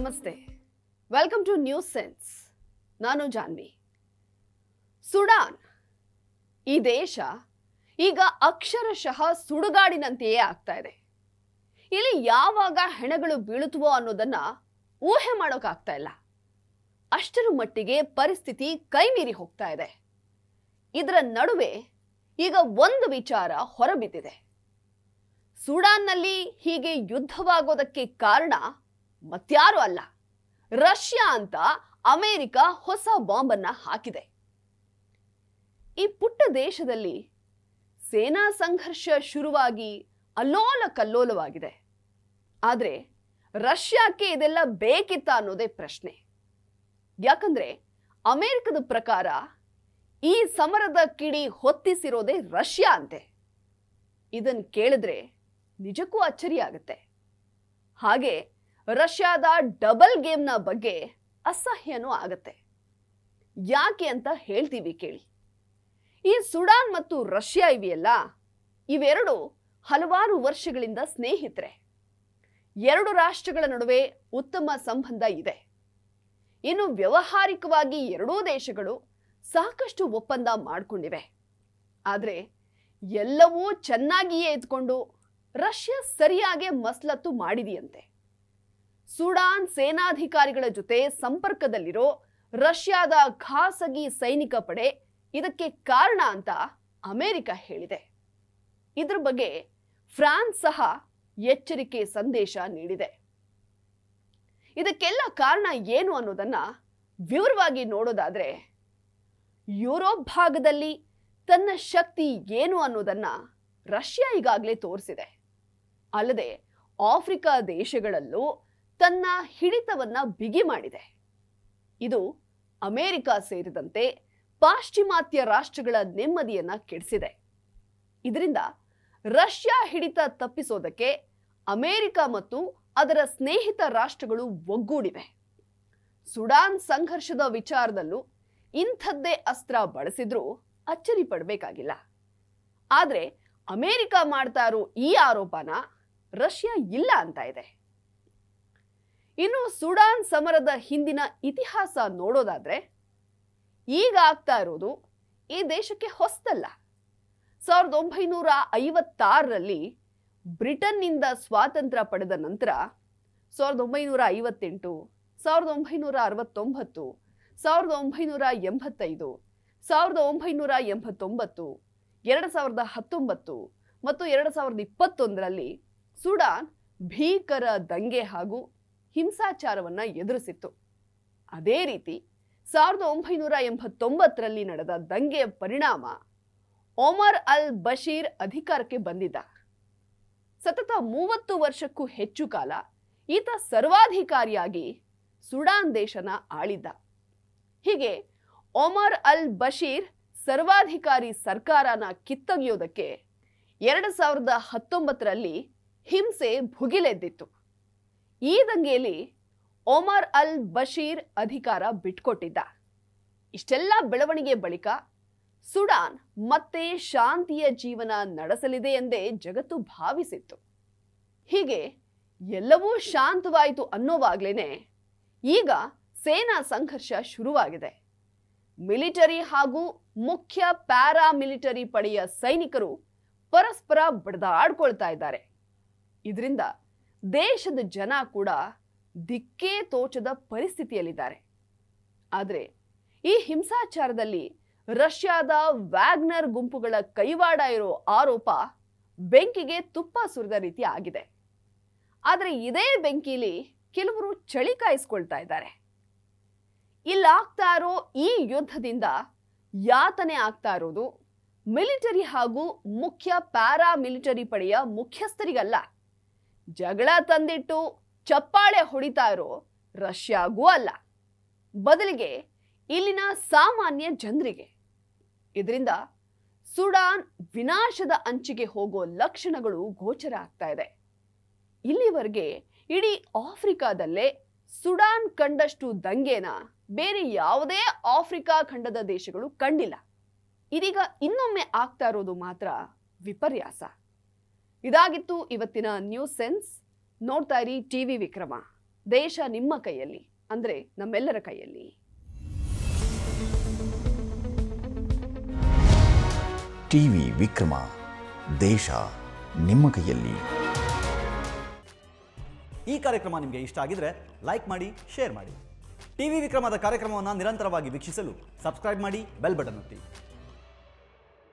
ನಮಸ್ತೆ, welcome two news sense. ನಾನು Janhvi. Sudan ಈ ದೇಶ ಈಗ ಅಕ್ಷರಶಃ ಸುಡುಗಾಡಿನಂತೆಯೇ ಆಗ್ತಾ ಇದೆ. ಇಲ್ಲಿ ಯಾವಾಗ ಹೆಣಗಳು ಬೀಳುತ್ತವೋ ಅನ್ನೋದನ್ನ ಊಹೆ ಮಾಡೋಕ್ಕಾಗ್ತಾ ಇಲ್ಲ. ಅಷ್ಟರ ಮಟ್ಟಿಗೆ ಪರಿಸ್ಥಿತಿ ಕೈಮೀರಿ ಹೋಗ್ತಾ ಇದೆ. ಇದರ ನಡುವೆ ಈಗ ಒಂದು ವಿಚಾರ ಹೊರಬಿದ್ದಿದೆ. ಸುಡಾನ್ನಲ್ಲಿ ಹೀಗೆ ಯುದ್ಧವಾಗೋದಕ್ಕೆ ಕಾರಣ ಮತ್ಯಾರು ಅಲ್ಲ, ರಷ್ಯಾ ಅಂತ ಅಮೆರಿಕ ಹೊಸ ಬಾಂಬ್ ಅನ್ನ ಹಾಕಿದೆ. ಈ ಪುಟ್ಟ ದೇಶದಲ್ಲಿ ಸೇನಾ ಸಂಘರ್ಷ ಶುರುವಾಗಿ ಅಲ್ಲೋಲ ಕಲ್ಲೋಲವಾಗಿದೆ. ಆದ್ರೆ ರಷ್ಯಾಕ್ಕೆ ಇದೆಲ್ಲ ಬೇಕಿತ್ತ ಅನ್ನೋದೇ ಪ್ರಶ್ನೆ. ಯಾಕಂದ್ರೆ ಅಮೆರಿಕದ ಪ್ರಕಾರ ಈ ಸಮರದ ಕಿಡಿ ಹೊತ್ತಿಸಿರೋದೇ ರಷ್ಯಾ ಅಂತೆ. ಇದನ್ ಕೇಳಿದ್ರೆ ನಿಜಕ್ಕೂ ಅಚ್ಚರಿ ಆಗುತ್ತೆ. ಹಾಗೆ ರಷ್ಯಾದ ಡಬಲ್ ಗೇಮ್ನ ಬಗ್ಗೆ ಅಸಹ್ಯನೂ ಆಗತ್ತೆ. ಯಾಕೆ ಅಂತ ಹೇಳ್ತೀವಿ ಕೇಳಿ. ಈ ಸುಡಾನ್ ಮತ್ತು ರಷ್ಯಾ ಇವೆರಡು ಹಲವಾರು ವರ್ಷಗಳಿಂದ ಸ್ನೇಹಿತರೆ. ಎರಡು ರಾಷ್ಟ್ರಗಳ ನಡುವೆ ಉತ್ತಮ ಸಂಬಂಧ ಇದೆ. ಇನ್ನು ವ್ಯವಹಾರಿಕವಾಗಿ ಎರಡೂ ದೇಶಗಳು ಸಾಕಷ್ಟು ಒಪ್ಪಂದ ಮಾಡಿಕೊಂಡಿವೆ. ಆದ್ರೆ ಎಲ್ಲವೂ ಚೆನ್ನಾಗಿಯೇ ಇದ್ಕೊಂಡು ರಷ್ಯಾ ಸರಿಯಾಗಿ ಮಸಲತ್ತು ಮಾಡಿದೆಯಂತೆ. ಸುಡಾನ್ ಸೇನಾಧಿಕಾರಿಗಳ ಜೊತೆ ಸಂಪರ್ಕದಲ್ಲಿರೋ ರಷ್ಯಾದ ಖಾಸಗಿ ಸೈನಿಕ ಪಡೆ ಇದಕ್ಕೆ ಕಾರಣ ಅಂತ ಅಮೆರಿಕ ಹೇಳಿದೆ. ಇದ್ರ ಬಗ್ಗೆ ಫ್ರಾನ್ಸ್ ಸಹ ಎಚ್ಚರಿಕೆ ಸಂದೇಶ ನೀಡಿದೆ. ಇದಕ್ಕೆಲ್ಲ ಕಾರಣ ಏನು ಅನ್ನೋದನ್ನ ವಿವರವಾಗಿ ನೋಡೋದಾದ್ರೆ, ಯುರೋಪ್ ಭಾಗದಲ್ಲಿ ತನ್ನ ಶಕ್ತಿ ಏನು ಅನ್ನೋದನ್ನ ರಷ್ಯಾ ಈಗಾಗಲೇ ತೋರಿಸಿದೆ. ಅಲ್ಲದೆ ಆಫ್ರಿಕಾ ದೇಶಗಳಲ್ಲೂ ತನ್ನ ಹಿಡಿತವನ್ನ ಬಿಗಿ ಮಾಡಿದೆ. ಇದು ಅಮೆರಿಕ ಸೇರಿದಂತೆ ಪಾಶ್ಚಿಮಾತ್ಯ ರಾಷ್ಟ್ರಗಳ ನೆಮ್ಮದಿಯನ್ನ ಕೆಡಿಸಿದೆ. ಇದರಿಂದ ರಷ್ಯಾ ಹಿಡಿತ ತಪ್ಪಿಸೋದಕ್ಕೆ ಅಮೆರಿಕ ಮತ್ತು ಅದರ ಸ್ನೇಹಿತ ರಾಷ್ಟ್ರಗಳು ಒಗ್ಗೂಡಿವೆ. ಸುಡಾನ್ ಸಂಘರ್ಷದ ವಿಚಾರದಲ್ಲೂ ಇಂಥದ್ದೇ ಅಸ್ತ್ರ ಬಳಸಿದ್ರೂ ಅಚ್ಚರಿ ಪಡಬೇಕಾಗಿಲ್ಲ. ಆದ್ರೆ ಅಮೆರಿಕ ಮಾಡ್ತಾ ಇರೋ ಈ ಆರೋಪನ ರಷ್ಯಾ ಇಲ್ಲ ಅಂತ ಇದೆ. ಇನ್ನು ಸುಡಾನ್ ಸಮರದ ಹಿಂದಿನ ಇತಿಹಾಸ ನೋಡೋದಾದ್ರೆ, ಈಗ ಆಗ್ತಾ ಇರೋದು ಈ ದೇಶಕ್ಕೆ ಹೊಸದಲ್ಲ. 1956ರಲ್ಲಿ ಬ್ರಿಟನ್ನಿಂದ ಸ್ವಾತಂತ್ರ್ಯ ಪಡೆದ ನಂತರ 1958, 1969, 1985, 1989, 2019 ಮತ್ತು 2021ರಲ್ಲಿ ಸುಡಾನ್ ಭೀಕರ ದಂಗೆ ಹಾಗೂ ಹಿಂಸಾಚಾರವನ್ನ ಎದುರಿಸಿತ್ತು. ಅದೇ ರೀತಿ 1989ರಲ್ಲಿ ನಡೆದ ದಂಗೆಯ ಪರಿಣಾಮ ಒಮರ್ ಅಲ್ ಬಶೀರ್ ಅಧಿಕಾರಕ್ಕೆ ಬಂದಿದ್ದ. ಸತತ 30 ವರ್ಷಕ್ಕೂ ಹೆಚ್ಚು ಕಾಲ ಈತ ಸರ್ವಾಧಿಕಾರಿಯಾಗಿ ಸುಡಾನ್ ದೇಶನ ಆಳಿದ್ದ. ಹೀಗೆ ಒಮರ್ ಅಲ್ ಬಶೀರ್ ಸರ್ವಾಧಿಕಾರಿ ಸರ್ಕಾರನ ಕಿತ್ತೊಗೆಯೋದಕ್ಕೆ 2019ರಲ್ಲಿ ಹಿಂಸೆ ಭುಗಿಲೆದ್ದಿತ್ತು. ಈ ದಂಗೆಯಲ್ಲಿ ಒಮರ್ ಅಲ್ ಬಶೀರ್ ಅಧಿಕಾರ ಬಿಟ್ಕೊಟ್ಟಿದ್ದ. ಇಷ್ಟೆಲ್ಲ ಬೆಳವಣಿಗೆ ಬಳಿಕ ಸುಡಾನ್ ಮತ್ತೆ ಶಾಂತಿಯ ಜೀವನ ನಡೆಸಲಿದೆ ಎಂದೇ ಜಗತ್ತು ಭಾವಿಸಿತ್ತು. ಹೀಗೆ ಎಲ್ಲವೂ ಶಾಂತವಾಯಿತು ಅನ್ನೋವಾಗ್ಲೇನೆ ಈಗ ಸೇನಾ ಸಂಘರ್ಷ ಶುರುವಾಗಿದೆ. ಮಿಲಿಟರಿ ಹಾಗೂ ಮುಖ್ಯ ಪ್ಯಾರಾಮಿಲಿಟರಿ ಪಡೆಯ ಸೈನಿಕರು ಪರಸ್ಪರ ಬಡಿದಾಡ್ಕೊಳ್ತಾ ಇದ್ದಾರೆ. ಇದರಿಂದ ದೇಶದ ಜನ ಕೂಡ ದಿಕ್ಕೇ ತೋಚದ ಪರಿಸ್ಥಿತಿಯಲ್ಲಿದ್ದಾರೆ. ಆದರೆ ಈ ಹಿಂಸಾಚಾರದಲ್ಲಿ ರಷ್ಯಾದ ವ್ಯಾಗ್ನರ್ ಗುಂಪುಗಳ ಕೈವಾಡ ಇರೋ ಆರೋಪ ಬೆಂಕಿಗೆ ತುಪ್ಪ ಸುರಿದ ರೀತಿ ಆಗಿದೆ. ಆದರೆ ಇದೇ ಬೆಂಕಿಲಿ ಕೆಲವರು ಚಳಿ ಕಾಯಿಸ್ಕೊಳ್ತಾ ಇದ್ದಾರೆ. ಇಲ್ಲಾಗ್ತಾ ಇರೋ ಈ ಯುದ್ಧದಿಂದ ಯಾತನೆ ಆಗ್ತಾ ಇರೋದು ಮಿಲಿಟರಿ ಹಾಗೂ ಮುಖ್ಯ ಪ್ಯಾರಾಮಿಲಿಟರಿ ಪಡೆಯ ಮುಖ್ಯಸ್ಥರಿಗಲ್ಲ, ಜಗಳ ತಂದಿಟ್ಟು ಚಪ್ಪಾಳೆ ಹೊಡಿತಾ ಇರೋ ರಷ್ಯಾಗೂ ಅಲ್ಲ, ಬದಲಿಗೆ ಇಲ್ಲಿನ ಸಾಮಾನ್ಯ ಜನರಿಗೆ. ಇದರಿಂದ ಸುಡಾನ್ ವಿನಾಶದ ಅಂಚಿಗೆ ಹೋಗೋ ಲಕ್ಷಣಗಳು ಗೋಚರ ಆಗ್ತಾ ಇದೆ. ಇಲ್ಲಿವರೆಗೆ ಇಡೀ ಆಫ್ರಿಕಾದಲ್ಲೇ ಸುಡಾನ್ ಕಂಡಷ್ಟು ದಂಗೆನ ಬೇರೆ ಯಾವುದೇ ಆಫ್ರಿಕಾ ಖಂಡದ ದೇಶಗಳು ಕಂಡಿಲ್ಲ. ಇದೀಗ ಇನ್ನೊಮ್ಮೆ ಆಗ್ತಾ ಇರೋದು ಮಾತ್ರ ವಿಪರ್ಯಾಸ. ಇದಾಗಿತ್ತು ಇವತ್ತಿನ ನ್ಯೂಸ್ ಸೆನ್ಸ್. ನೋಡ್ತಾ ಇರಿ ಟಿವಿ ವಿಕ್ರಮ. ದೇಶ ನಿಮ್ಮ ಕೈಯಲ್ಲಿ, ಅಂದ್ರೆ ನಮ್ಮೆಲ್ಲರ ಕೈಯಲ್ಲಿ. ಟಿವಿ ವಿಕ್ರಮ, ದೇಶ ನಿಮ್ಮ ಕೈಯಲ್ಲಿ. ಈ ಕಾರ್ಯಕ್ರಮ ನಿಮಗೆ ಇಷ್ಟ ಆಗಿದ್ರೆ ಲೈಕ್ ಮಾಡಿ, ಶೇರ್ ಮಾಡಿ. ಟಿವಿ ವಿಕ್ರಮದ ಕಾರ್ಯಕ್ರಮವನ್ನು ನಿರಂತರವಾಗಿ ವೀಕ್ಷಿಸಲು ಸಬ್ಸ್ಕ್ರೈಬ್ ಮಾಡಿ, ಬೆಲ್ ಬಟನ್ ಒತ್ತಿ.